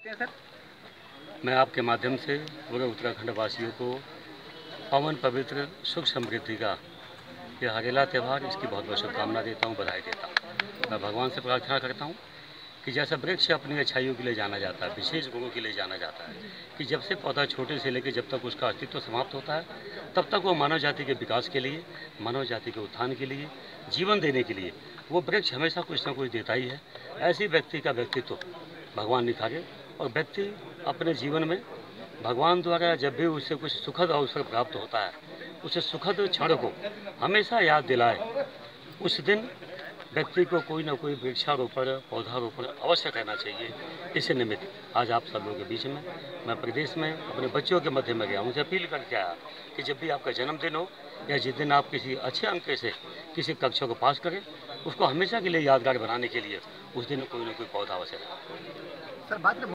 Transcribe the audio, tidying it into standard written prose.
सकते हैं सर? मैं आपके माध्यम से पूरे उत्तराखंड वासियों को पावन पवित्र सुख समृद्धि का यह हरेला त्यौहार, इसकी बहुत बहुत शुभकामना देता हूँ, बधाई देता हूँ। मैं भगवान से प्रार्थना करता हूँ कि जैसा वृक्ष अपनी अच्छाइयों के लिए जाना जाता है, विशेष गुणों के लिए जाना जाता है, कि जब से पौधा छोटे से लेकर जब तक उसका अस्तित्व समाप्त होता है, तब तक वो मानव जाति के विकास के लिए, मानव जाति के उत्थान के लिए, जीवन देने के लिए वो वृक्ष हमेशा कुछ न कुछ देता ही है। ऐसे व्यक्ति का व्यक्तित्व भगवान निखारे और व्यक्ति अपने जीवन में भगवान द्वारा जब भी उससे कुछ सुखद अवसर प्राप्त होता है, उस सुखद क्षण को हमेशा याद दिलाए। उस दिन व्यक्ति को कोई ना कोई वृक्षारोपण, पौधारोपण अवश्य करना चाहिए। इसी निमित्त आज आप सब लोगों के बीच में मैं प्रदेश में अपने बच्चों के मध्य में गया, उनसे अपील करके आया कि जब भी आपका जन्मदिन हो या जिस दिन आप किसी अच्छे अंक से किसी कक्षा को पास करें, उसको हमेशा के लिए यादगार बनाने के लिए उस दिन कोई ना कोई पौधा अवश्य लगाएं। सर, बात